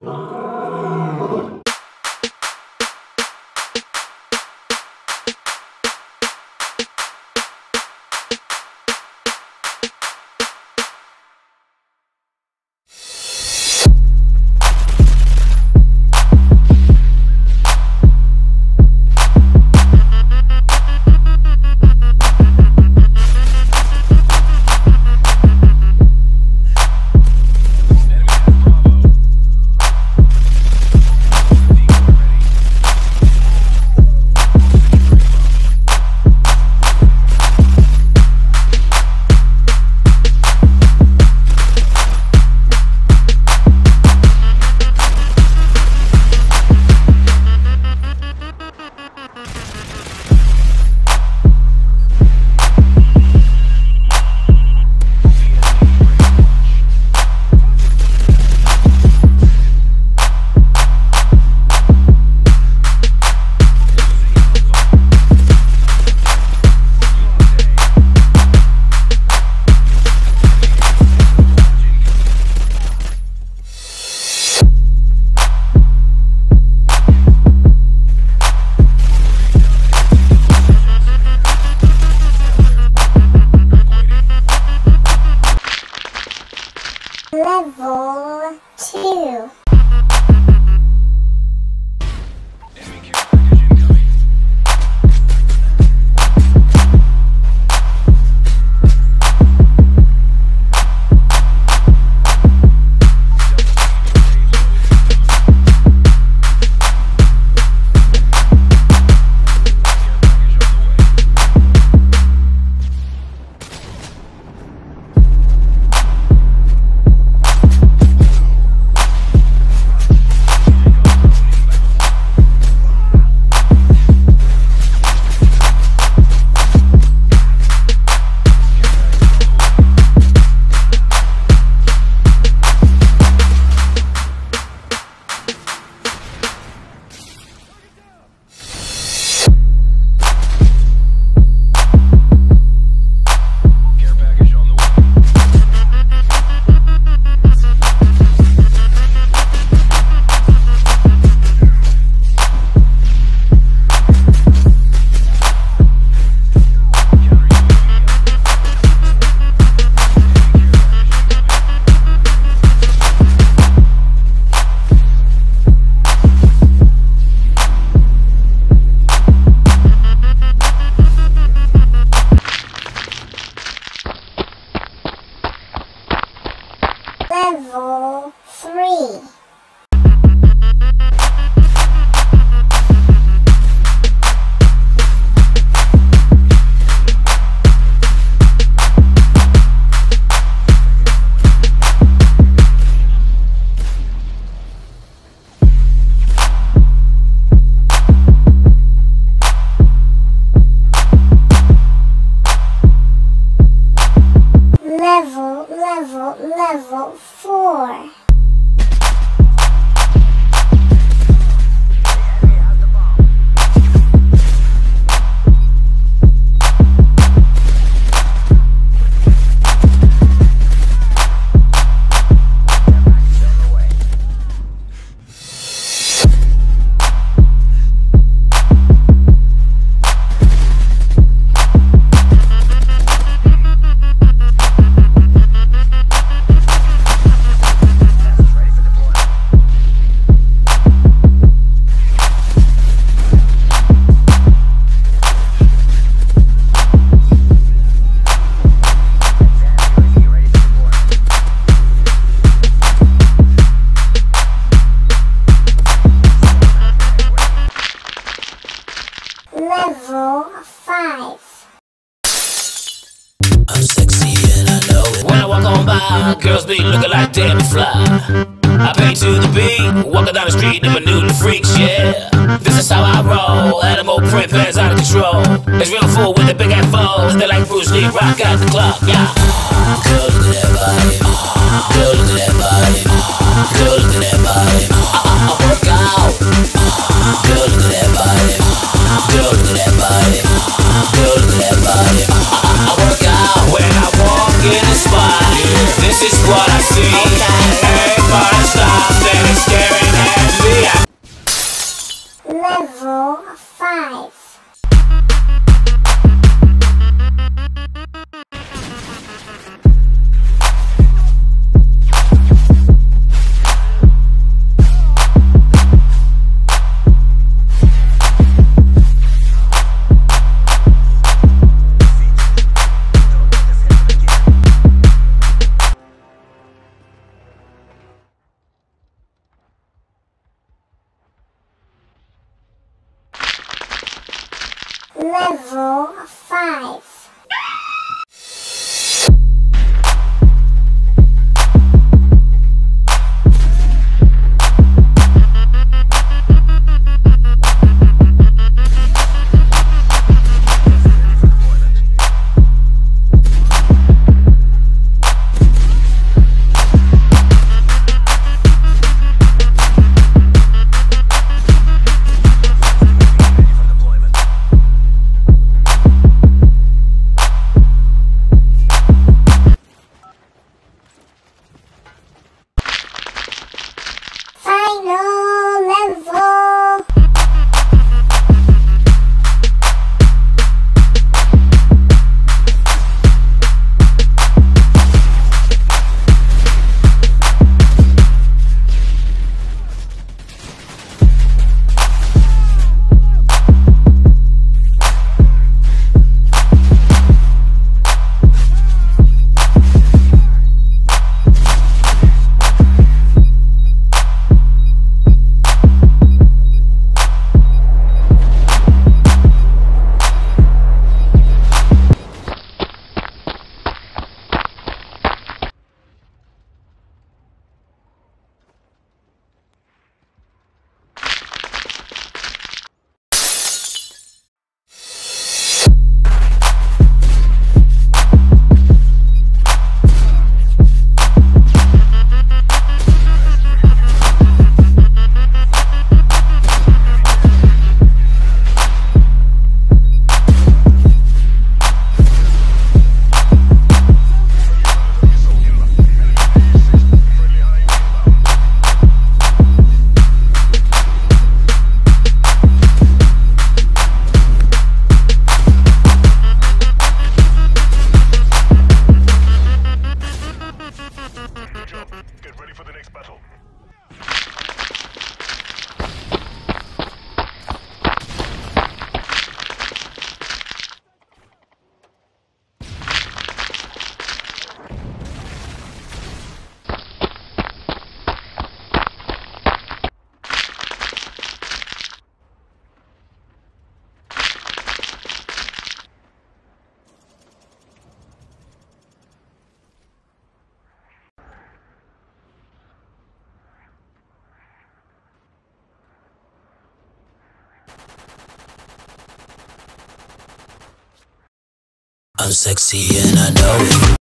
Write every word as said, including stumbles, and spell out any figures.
Level two. Level three. Level, level, level four. Level five. I'm sexy and I know it. When I walk on by, girls be looking like damn fly. I pay to the beat, walking down the street, never knew the freaks, yeah. This is how I roll, animal print pants out of control. It's real full with the big ass foes, they like Bruce Lee, rock out the clock, yeah. Girl, look at that body. Girl, look at that body. Girl, look at that body. I, I, I work out. Girl, look at that body. Girl, look at that body. Girl, look at that body. I, I, I work out when I walk in the spot. This is what I see. Everybody stops and it's scary. level five. Final level. Get ready for the next battle. I'm sexy and I know it.